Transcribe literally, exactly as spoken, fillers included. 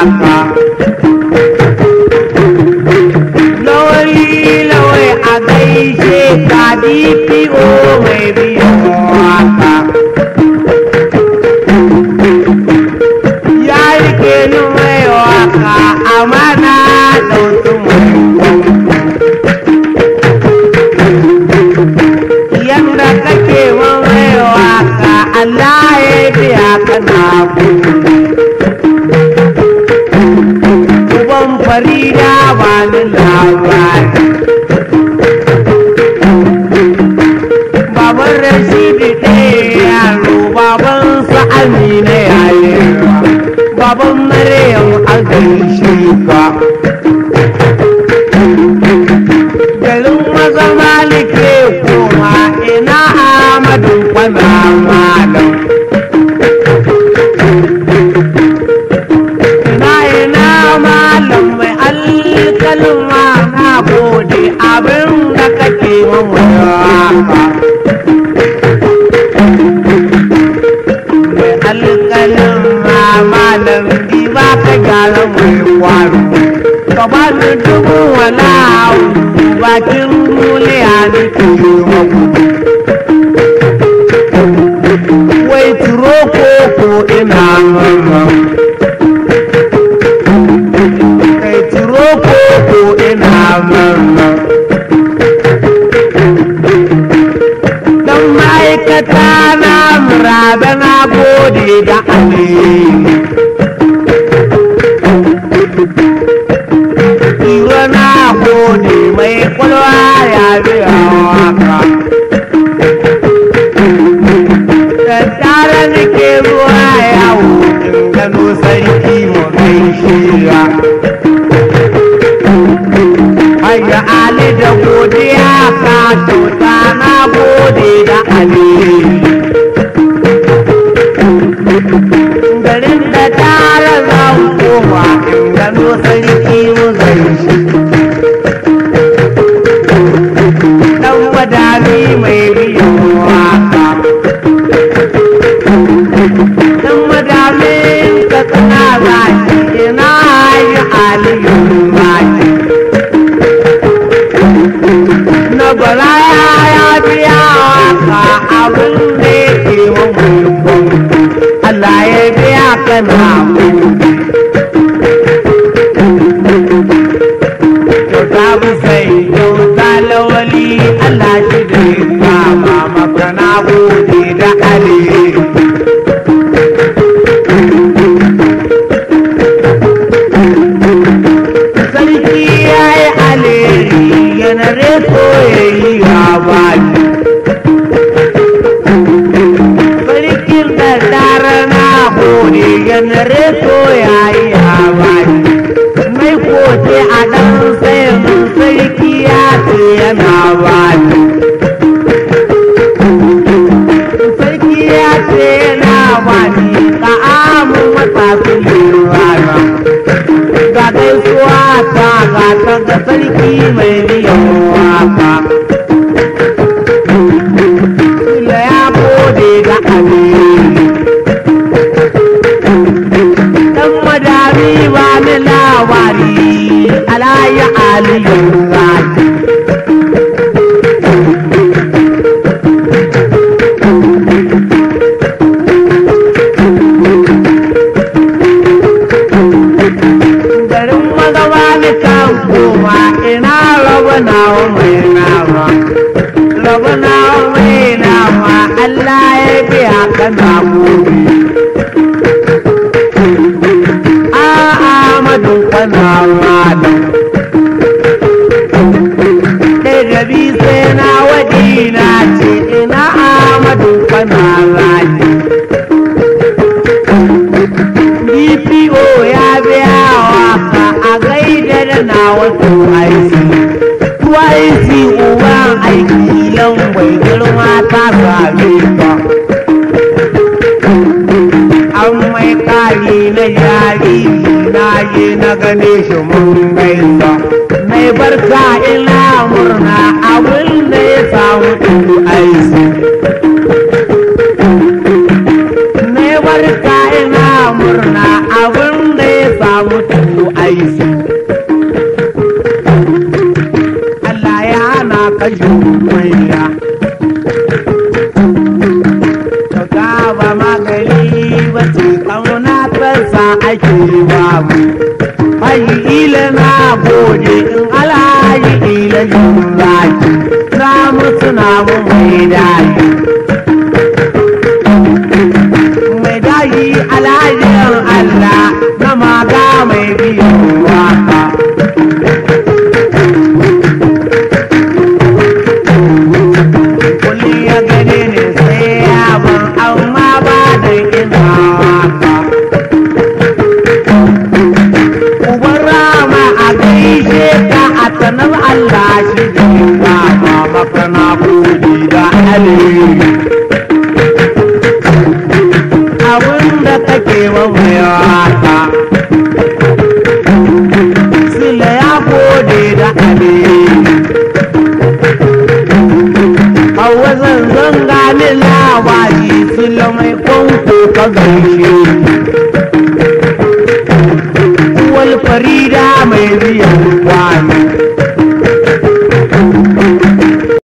waka lawai lawai a gaishe ka D P O mai biyan waka ya rike ni mai waka amana dauki mai yanda kake mai waka Allah ya biya kana uban Farida ba ni labari baban Rashidi ɗaya yaro baban sa Amina yayi baban Maryam a gaishe ka garin maza malike koma ina Ahmadu kwana malam ina ina malam mai alkalma na gode abin da kake mamaka mai alkalma malam di ba ka gyara mai kwaro ka ba ni dubu wala bakin duniya da ke maku wai turo koko ina mama kai turo koko ina mama dan ma'aikata na murada na gode da alheri na gode mai kwalwa ya biya waka da tare nake ruwa yawo in gano sarki mu gaishe ya ayya ali da godiya ka tota na gode da alheri garin da tare zan koma in gano sarki mu gaishe madami mai biyan waka dan madamin ka kana zaki ina yi aliyun zaki na bala ya biya waka abin da yake mamulkon Allah ya biya kana ta bi sai yau ta lawali Allah shi da kama maka na gode da alheri sarki ya yi alheri yana reso ya yi gabaki sarkin da tara na gode yana reso ya yi gabaki mai kote a ɗan sayan sarki ya ce yana bani sarki ya ce yana bani ka amu mata su rana ga gaisuwa ta ga ta ga sarki mai biyan waka Sula ya gode ga alheri dan madami ba ni labari alayi aliyun zaki garin magaba ni kan koma ina raba nawa mai nama raba nawa mai nama Allah ya biya kana gobe Ahmadu kana malam rabi sai na wadina ce ina Ahmadu kana zaki D P O ya biya waka a gaida da na wasu aiki twice uban aiki lambai girma ta same ka an mai kari na jariri na je na gane shi mun gaisa mai barka ina murna abin da ya samu aiki mai barka ina murna abin da ya samu gode in alhaji ila zaki samu suna mu mai daji mai daji alhajin Allah na maga mai biyu waka kulli ya gane ne sai ya ban amma ba da ina waka uban rama a gaishe ka a sanar Allah shi da ma maka na kudi da alheri abinda kake wa mai waka sila ya gode da alheri a wazan zanga ni labari sila mai kwanko ka gaishe